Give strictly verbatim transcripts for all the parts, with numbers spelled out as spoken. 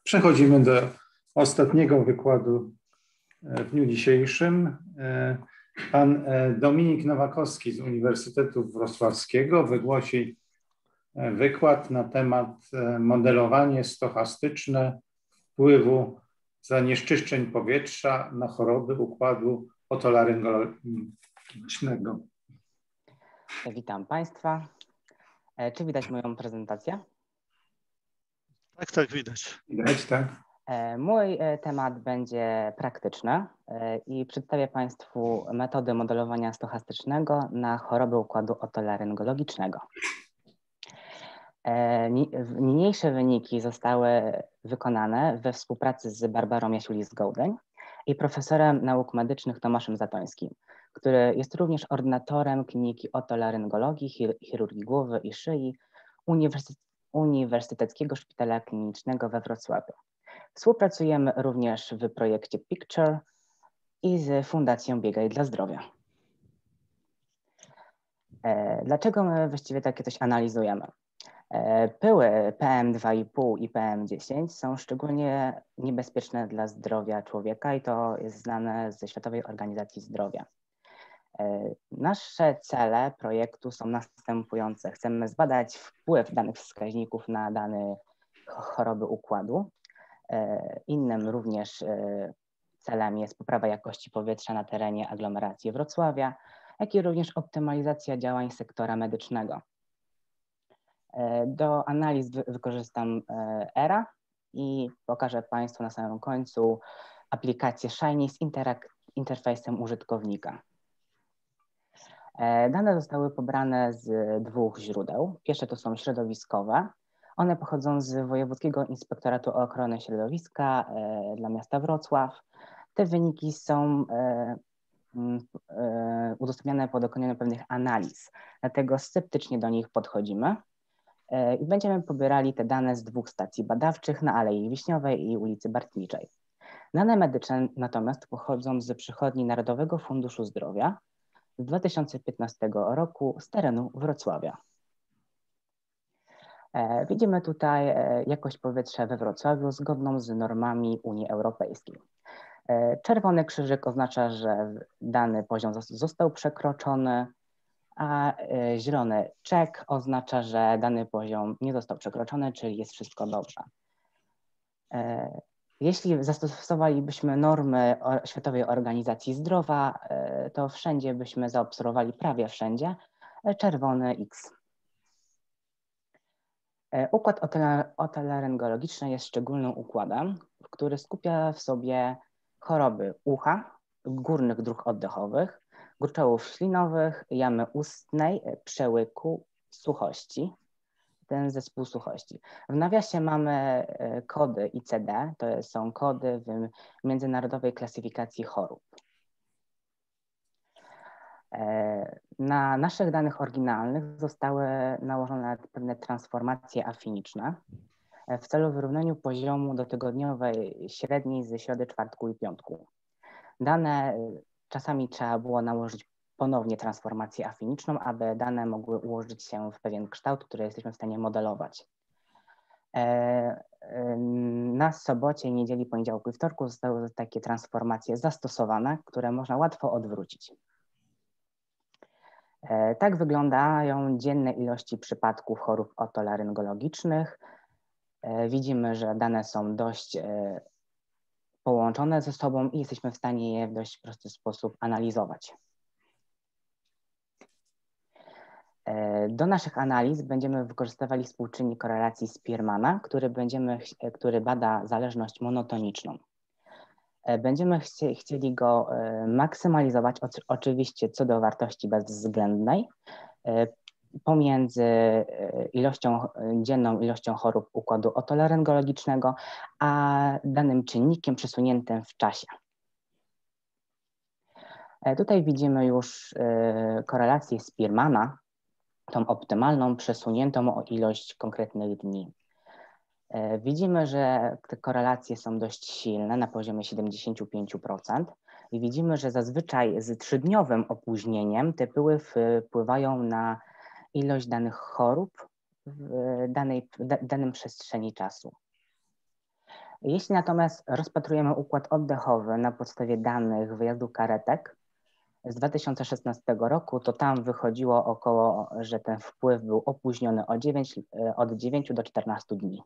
Przechodzimy do ostatniego wykładu w dniu dzisiejszym. Pan Dominik Nowakowski z Uniwersytetu Wrocławskiego wygłosi wykład na temat modelowanie stochastyczne wpływu zanieczyszczeń powietrza na choroby układu otolaryngologicznego. Witam Państwa. Czy widać moją prezentację? Tak, tak, widać. Widać, tak. Mój temat będzie praktyczny i przedstawię Państwu metody modelowania stochastycznego na choroby układu otolaryngologicznego. Niniejsze wyniki zostały wykonane we współpracy z Barbarą Jasiulis-Gołdeń i profesorem nauk medycznych Tomaszem Zatońskim, który jest również ordynatorem Kliniki Otolaryngologii, Chirurgii Głowy i Szyi Uniwersytetu Uniwersyteckiego Szpitala Klinicznego we Wrocławiu. Współpracujemy również w projekcie Picture i z Fundacją Biegaj dla Zdrowia. Dlaczego my właściwie takie coś analizujemy? Pyły P M dwa i pół i P M dziesięć są szczególnie niebezpieczne dla zdrowia człowieka i to jest znane ze Światowej Organizacji Zdrowia. Nasze cele projektu są następujące. Chcemy zbadać wpływ danych wskaźników na dane choroby układu. Innym również celem jest poprawa jakości powietrza na terenie aglomeracji Wrocławia, jak i również optymalizacja działań sektora medycznego. Do analiz wykorzystam E R A i pokażę Państwu na samym końcu aplikację Shiny z interfejsem użytkownika. Dane zostały pobrane z dwóch źródeł. Pierwsze to są środowiskowe. One pochodzą z Wojewódzkiego Inspektoratu Ochrony Środowiska dla miasta Wrocław. Te wyniki są udostępniane po dokonaniu pewnych analiz, dlatego sceptycznie do nich podchodzimy i będziemy pobierali te dane z dwóch stacji badawczych na Alei Wiśniowej i ulicy Bartniczej. Dane medyczne natomiast pochodzą z przychodni Narodowego Funduszu Zdrowia z dwa tysiące piętnastego roku z terenu Wrocławia. Widzimy tutaj jakość powietrza we Wrocławiu zgodną z normami Unii Europejskiej. Czerwony krzyżyk oznacza, że dany poziom został przekroczony, a zielony czek oznacza, że dany poziom nie został przekroczony, czyli jest wszystko dobrze. Jeśli zastosowalibyśmy normy Światowej Organizacji Zdrowia, to wszędzie byśmy zaobserwowali, prawie wszędzie, czerwony X. Układ otolaryngologiczny jest szczególnym układem, który skupia w sobie choroby ucha, górnych dróg oddechowych, gruczołów ślinowych, jamy ustnej, przełyku, suchości. Ten zespół suchości. W nawiasie mamy kody I C D, to są kody w Międzynarodowej Klasyfikacji Chorób. Na naszych danych oryginalnych zostały nałożone pewne transformacje afiniczne w celu wyrównania poziomu dotygodniowej średniej ze środy, czwartku i piątku. Dane czasami trzeba było nałożyć ponownie transformację afiniczną, aby dane mogły ułożyć się w pewien kształt, który jesteśmy w stanie modelować. Na sobocie, niedzieli, poniedziałku i wtorku zostały takie transformacje zastosowane, które można łatwo odwrócić. Tak wyglądają dzienne ilości przypadków chorób otolaryngologicznych. Widzimy, że dane są dość połączone ze sobą i jesteśmy w stanie je w dość prosty sposób analizować. Do naszych analiz będziemy wykorzystywali współczynnik korelacji Spearmana, który, będziemy, który bada zależność monotoniczną. Będziemy chci, chcieli go maksymalizować oczywiście co do wartości bezwzględnej pomiędzy ilością, dzienną ilością chorób układu otolaryngologicznego a danym czynnikiem przesuniętym w czasie. Tutaj widzimy już korelację Spearmana, tą optymalną, przesuniętą o ilość konkretnych dni. Widzimy, że te korelacje są dość silne na poziomie siedemdziesiąt pięć procent i widzimy, że zazwyczaj z trzydniowym opóźnieniem te pyły wpływają na ilość danych chorób w danej, w danym przestrzeni czasu. Jeśli natomiast rozpatrujemy układ oddechowy na podstawie danych wyjazdu karetek z dwa tysiące szesnastego roku, to tam wychodziło około, że ten wpływ był opóźniony o dziewięć, od dziewięciu do czternastu dni.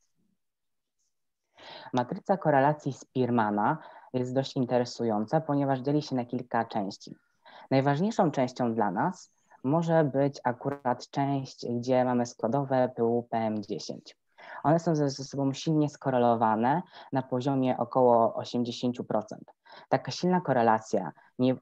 Matryca korelacji Spearmana jest dość interesująca, ponieważ dzieli się na kilka części. Najważniejszą częścią dla nas może być akurat część, gdzie mamy składowe pyłu P M dziesięć. One są ze sobą silnie skorelowane na poziomie około osiemdziesięciu procent. Taka silna korelacja nie,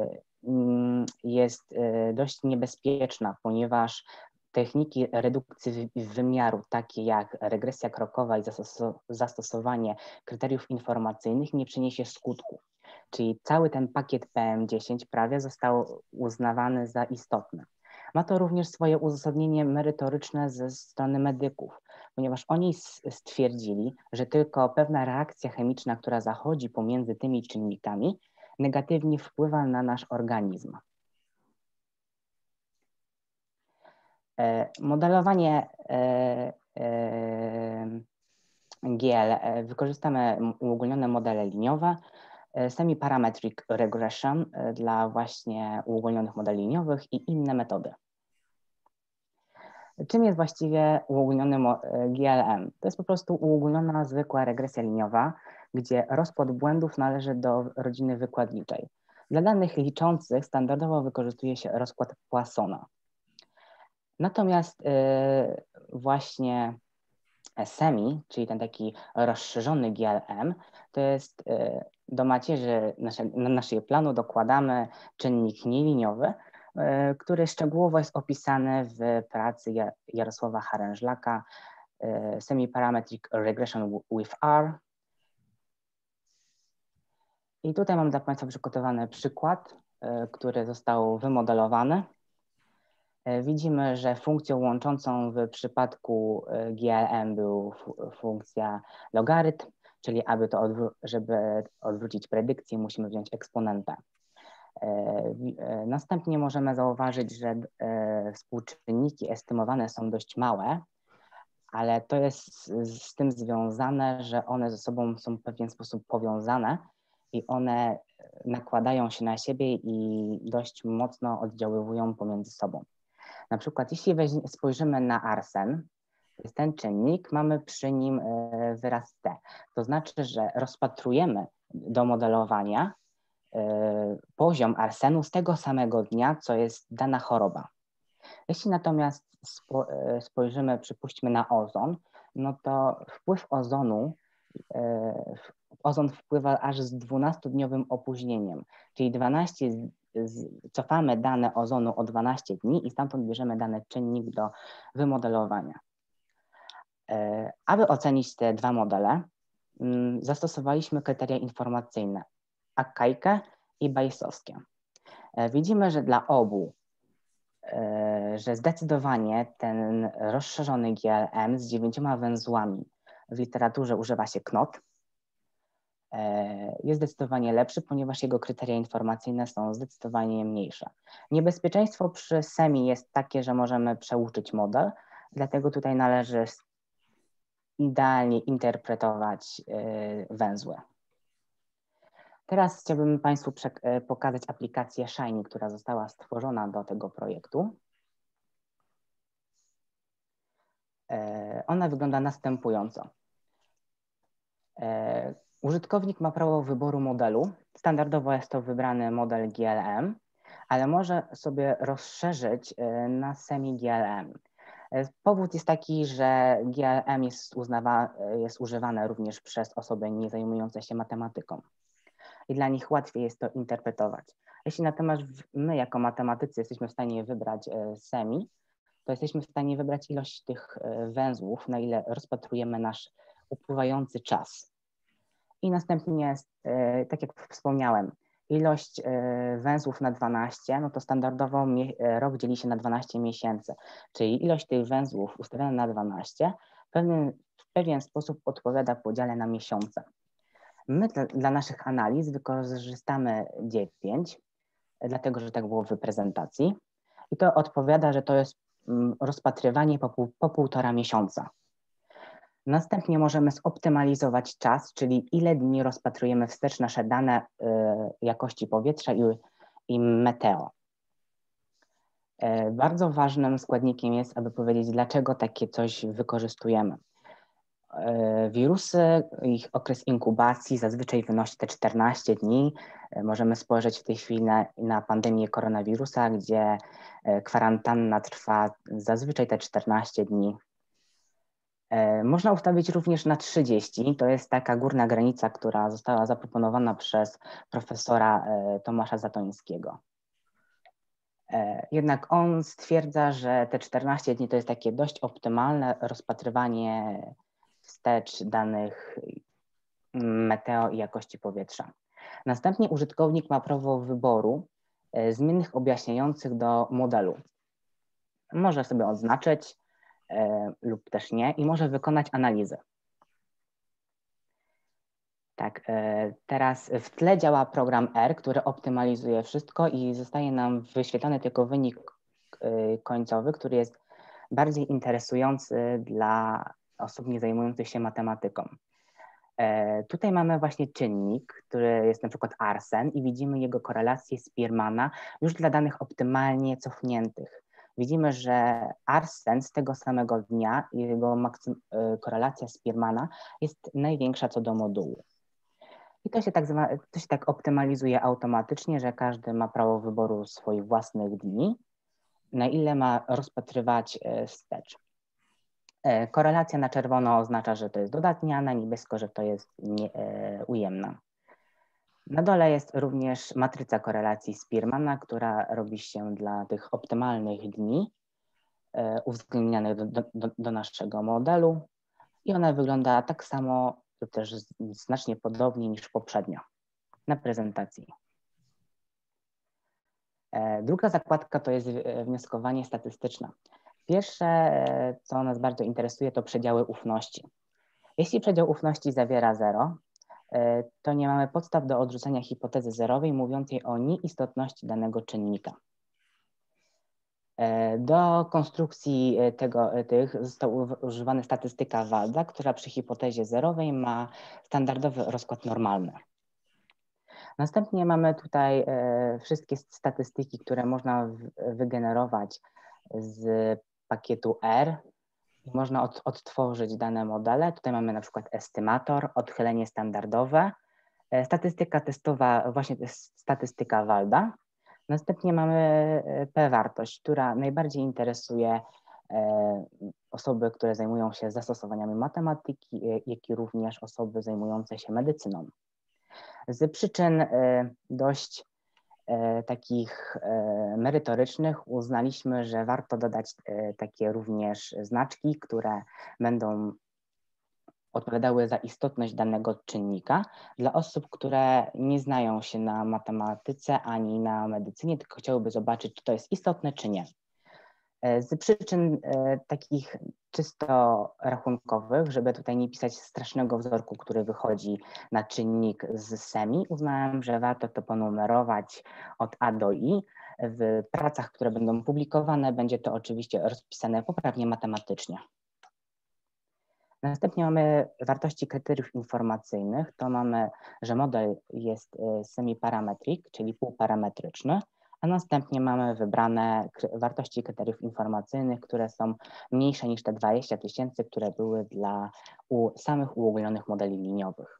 jest dość niebezpieczna, ponieważ techniki redukcji wymiaru, takie jak regresja krokowa i zastosowanie kryteriów informacyjnych, nie przyniesie skutku. Czyli cały ten pakiet P M dziesięć prawie został uznawany za istotny. Ma to również swoje uzasadnienie merytoryczne ze strony medyków, ponieważ oni stwierdzili, że tylko pewna reakcja chemiczna, która zachodzi pomiędzy tymi czynnikami, negatywnie wpływa na nasz organizm. Modelowanie G L, wykorzystamy uogólnione modele liniowe, semi-parametric regression dla właśnie uogólnionych modeli liniowych i inne metody. Czym jest właściwie uogólniony G L M? To jest po prostu uogólniona zwykła regresja liniowa, gdzie rozkład błędów należy do rodziny wykładniczej. Dla danych liczących standardowo wykorzystuje się rozkład Poissona. Natomiast właśnie semi, czyli ten taki rozszerzony G L M, to jest do macierzy nasze, naszego planu dokładamy czynnik nieliniowy, który szczegółowo jest opisany w pracy Jarosława Harężlaka Semi-Parametric Regression with R. I tutaj mam dla Państwa przygotowany przykład, który został wymodelowany. Widzimy, że funkcją łączącą w przypadku G L M był funkcja logarytm, czyli aby to odwró- żeby odwrócić predykcję, musimy wziąć eksponenta. Następnie możemy zauważyć, że współczynniki estymowane są dość małe, ale to jest z, z tym związane, że one ze sobą są w pewien sposób powiązane i one nakładają się na siebie i dość mocno oddziaływują pomiędzy sobą. Na przykład jeśli weźmie, spojrzymy na arsen, to jest ten czynnik, mamy przy nim wyraz T. To znaczy, że rozpatrujemy do modelowania poziom arsenu z tego samego dnia, co jest dana choroba. Jeśli natomiast spo, spojrzymy, przypuśćmy na ozon, no to wpływ ozonu, ozon wpływa aż z dwunastodniowym opóźnieniem, czyli dwanaście, cofamy dane ozonu o dwanaście dni i stamtąd bierzemy dany czynnik do wymodelowania. Aby ocenić te dwa modele, zastosowaliśmy kryteria informacyjne Akkajkę i Bayesowskie. Widzimy, że dla obu, że zdecydowanie ten rozszerzony G L M z dziewięcioma węzłami, w literaturze używa się knot, jest zdecydowanie lepszy, ponieważ jego kryteria informacyjne są zdecydowanie mniejsze. Niebezpieczeństwo przy semi jest takie, że możemy przeuczyć model, dlatego tutaj należy idealnie interpretować węzły. Teraz chciałbym Państwu pokazać aplikację Shiny, która została stworzona do tego projektu. Ona wygląda następująco. Użytkownik ma prawo wyboru modelu. Standardowo jest to wybrany model G L M, ale może sobie rozszerzyć na semi-G L M. Powód jest taki, że G L M jest, uznawa, jest używane również przez osoby nie zajmujące się matematyką i dla nich łatwiej jest to interpretować. Jeśli natomiast my jako matematycy jesteśmy w stanie wybrać semi, to jesteśmy w stanie wybrać ilość tych węzłów, na ile rozpatrujemy nasz upływający czas. I następnie, tak jak wspomniałem, ilość węzłów na dwanaście, no to standardowo rok dzieli się na dwanaście miesięcy, czyli ilość tych węzłów ustawiona na dwanaście w pewien, w pewien sposób odpowiada podziale na miesiące. My dla, dla naszych analiz wykorzystamy dziewięć, dlatego że tak było w prezentacji i to odpowiada, że to jest rozpatrywanie po, pół, po półtora miesiąca. Następnie możemy zoptymalizować czas, czyli ile dni rozpatrujemy wstecz nasze dane jakości powietrza i, i meteo. Bardzo ważnym składnikiem jest, aby powiedzieć, dlaczego takie coś wykorzystujemy. Wirusy, ich okres inkubacji zazwyczaj wynosi te czternaście dni. Możemy spojrzeć w tej chwili na, na pandemię koronawirusa, gdzie kwarantanna trwa zazwyczaj te czternaście dni. Można ustawić również na trzydzieści. To jest taka górna granica, która została zaproponowana przez profesora Tomasza Zatońskiego. Jednak on stwierdza, że te czternaście dni to jest takie dość optymalne rozpatrywanie wstecz danych meteo i jakości powietrza. Następnie użytkownik ma prawo wyboru zmiennych objaśniających do modelu. Może sobie odznaczyć e, lub też nie i może wykonać analizę. Tak, e, teraz w tle działa program R, który optymalizuje wszystko i zostaje nam wyświetlany tylko wynik e, końcowy, który jest bardziej interesujący dla osób nie zajmujących się matematyką. E, tutaj mamy właśnie czynnik, który jest na przykład arsen i widzimy jego korelację Spearmana już dla danych optymalnie cofniętych. Widzimy, że arsen z tego samego dnia i jego maksym, e, korelacja Spearmana jest największa co do modułu. I to się, tak, to się tak optymalizuje automatycznie, że każdy ma prawo wyboru swoich własnych dni, na ile ma rozpatrywać e, wstecz. Korelacja na czerwono oznacza, że to jest dodatnia, na niebiesko, że to jest nie, e, ujemna. Na dole jest również matryca korelacji Spearmana, która robi się dla tych optymalnych dni e, uwzględnianych do, do, do naszego modelu i ona wygląda tak samo lub też znacznie podobnie niż poprzednio na prezentacji. E, druga zakładka to jest wnioskowanie statystyczne. Pierwsze, co nas bardzo interesuje, to przedziały ufności. Jeśli przedział ufności zawiera zero, to nie mamy podstaw do odrzucenia hipotezy zerowej mówiącej o nieistotności danego czynnika. Do konstrukcji tego, tych została używana statystyka Walda, która przy hipotezie zerowej ma standardowy rozkład normalny. Następnie mamy tutaj wszystkie statystyki, które można wygenerować z pakietu R. Można od, odtworzyć dane modele. Tutaj mamy na przykład estymator, odchylenie standardowe, statystyka testowa, właśnie to jest statystyka Walda. Następnie mamy p-wartość, która najbardziej interesuje osoby, które zajmują się zastosowaniami matematyki, jak i również osoby zajmujące się medycyną. Z przyczyn dość takich merytorycznych uznaliśmy, że warto dodać takie również znaczki, które będą odpowiadały za istotność danego czynnika dla osób, które nie znają się na matematyce ani na medycynie, tylko chciałyby zobaczyć, czy to jest istotne, czy nie. Z przyczyn takich czysto rachunkowych, żeby tutaj nie pisać strasznego wzorku, który wychodzi na czynnik z semi, uznałem, że warto to ponumerować od A do I. W pracach, które będą publikowane, będzie to oczywiście rozpisane poprawnie matematycznie. Następnie mamy wartości kryteriów informacyjnych. To mamy, że model jest semiparametrik, czyli półparametryczny, a następnie mamy wybrane wartości kryteriów informacyjnych, które są mniejsze niż te dwadzieścia tysięcy, które były dla u samych uogólnionych modeli liniowych.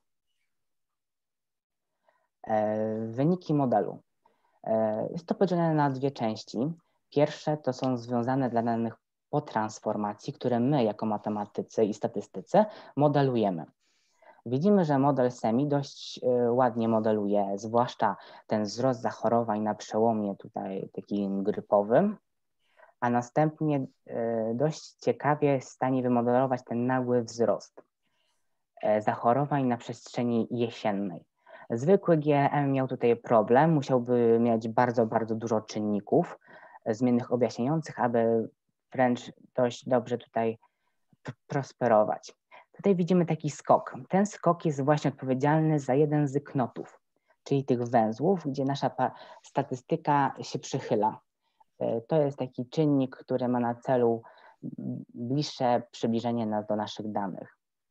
Wyniki modelu. Jest to podzielone na dwie części. Pierwsze to są związane dla danych po transformacji, które my jako matematycy i statystycy modelujemy. Widzimy, że model semi dość ładnie modeluje, zwłaszcza ten wzrost zachorowań na przełomie tutaj takim grypowym, a następnie dość ciekawie jest w stanie wymodelować ten nagły wzrost zachorowań na przestrzeni jesiennej. Zwykły G M miał tutaj problem, musiałby mieć bardzo, bardzo dużo czynników zmiennych objaśniających, aby wręcz dość dobrze tutaj prosperować. Tutaj widzimy taki skok. Ten skok jest właśnie odpowiedzialny za jeden z knotów, czyli tych węzłów, gdzie nasza statystyka się przychyla. To jest taki czynnik, który ma na celu bliższe przybliżenie nas do naszych danych.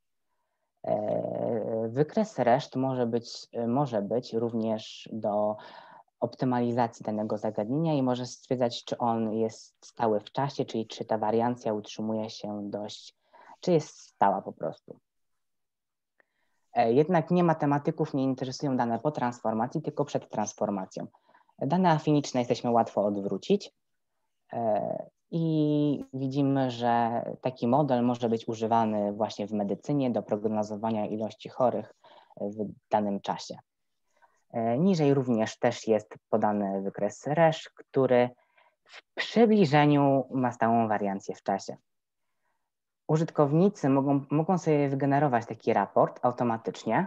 Wykres reszt może być, może być również do optymalizacji danego zagadnienia i może stwierdzać, czy on jest stały w czasie, czyli czy ta wariancja utrzymuje się dość, czy jest stała po prostu. Jednak nie matematyków nie interesują dane po transformacji, tylko przed transformacją. Dane afiniczne jesteśmy łatwo odwrócić i widzimy, że taki model może być używany właśnie w medycynie do prognozowania ilości chorych w danym czasie. Niżej również też jest podany wykres reszt, który w przybliżeniu ma stałą wariancję w czasie. Użytkownicy mogą, mogą sobie wygenerować taki raport automatycznie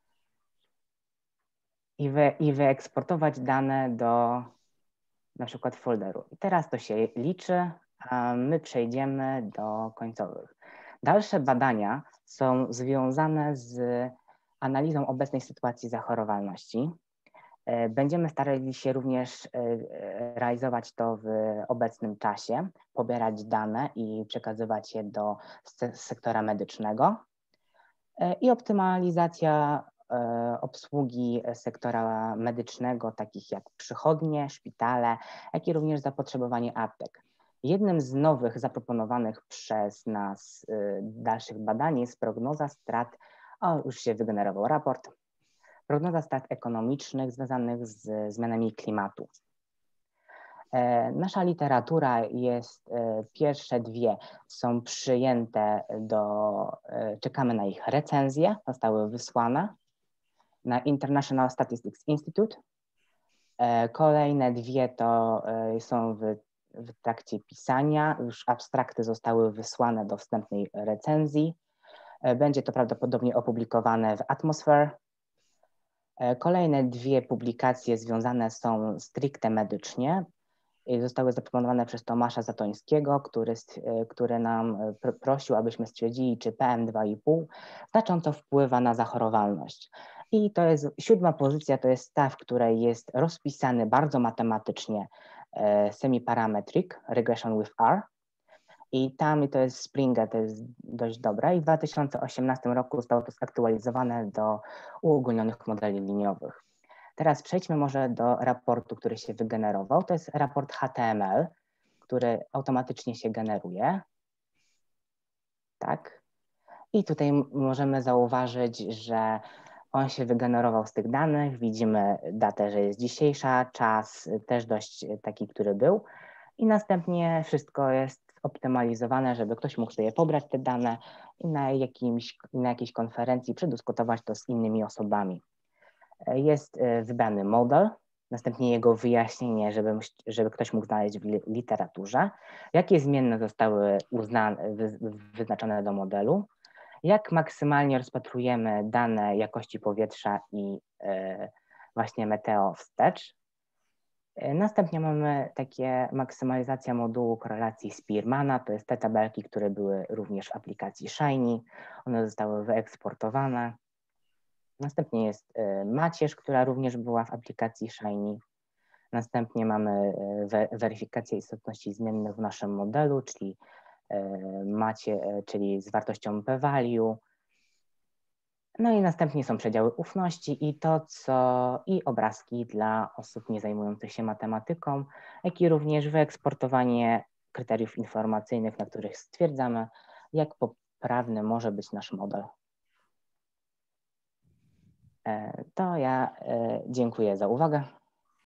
i, wy, i wyeksportować dane do na przykład folderu. I teraz to się liczy, a my przejdziemy do końcowych. Dalsze badania są związane z analizą obecnej sytuacji zachorowalności. Będziemy starali się również realizować to w obecnym czasie, pobierać dane i przekazywać je do sektora medycznego i optymalizacja obsługi sektora medycznego, takich jak przychodnie, szpitale, jak i również zapotrzebowanie aptek. Jednym z nowych zaproponowanych przez nas dalszych badań jest prognoza strat, o już się wygenerował raport, prognoza strat ekonomicznych związanych z zmianami klimatu. Nasza literatura jest, pierwsze dwie są przyjęte do, czekamy na ich recenzję, zostały wysłane na International Statistics Institute. Kolejne dwie to są w, w trakcie pisania, już abstrakty zostały wysłane do wstępnej recenzji. Będzie to prawdopodobnie opublikowane w Atmosphere. Kolejne dwie publikacje związane są stricte medycznie i zostały zaproponowane przez Tomasza Zatońskiego, który, który nam prosił, abyśmy stwierdzili, czy P M dwa i pół znacząco wpływa na zachorowalność. I to jest siódma pozycja, to jest ta, w której jest rozpisany bardzo matematycznie semi-parametric regression with R. I tam to jest Springer, to jest dość dobre. I w dwa tysiące osiemnastym roku zostało to zaktualizowane do uogólnionych modeli liniowych. Teraz przejdźmy może do raportu, który się wygenerował. To jest raport H T M L, który automatycznie się generuje. Tak. I tutaj możemy zauważyć, że on się wygenerował z tych danych. Widzimy datę, że jest dzisiejsza, czas też dość taki, który był. I następnie wszystko jest optymalizowane, żeby ktoś mógł sobie pobrać te dane i na, jakimś, na jakiejś konferencji przedyskutować to z innymi osobami. Jest wybrany model, następnie jego wyjaśnienie, żeby, żeby ktoś mógł znaleźć w literaturze, jakie zmienne zostały uznane, wyznaczone do modelu, jak maksymalnie rozpatrujemy dane jakości powietrza i właśnie meteo wstecz. Następnie mamy takie maksymalizacja modułu korelacji Spearmana, to jest te tabelki, które były również w aplikacji Shiny, one zostały wyeksportowane. Następnie jest macierz, która również była w aplikacji Shiny. Następnie mamy weryfikację istotności zmiennych w naszym modelu, czyli macie, czyli z wartością p-value. No i następnie są przedziały ufności i to, co i obrazki dla osób nie zajmujących się matematyką, jak i również wyeksportowanie kryteriów informacyjnych, na których stwierdzamy, jak poprawny może być nasz model. To ja dziękuję za uwagę.